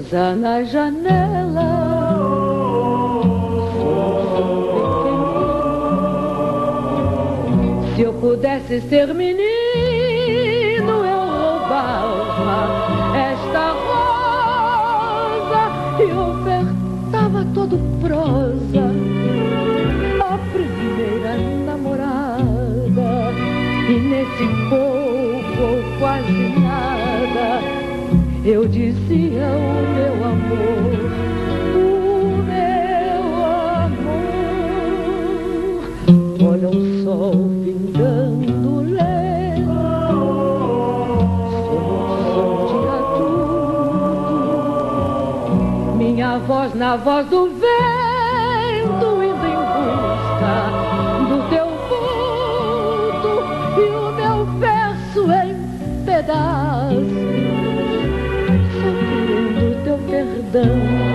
rosa na janela. Se eu pudesse ser menino, eu roubava esta rosa e ofertava todo prosa a primeira namorada. E nesse pouco ou quase nada eu dizia o meu amor, o meu amor. Olha o sol vingando lento sobre o som de adulto, minha voz na voz do vento indo em busca do teu vulto e o meu verso em pedaços, sofrendo teu perdão.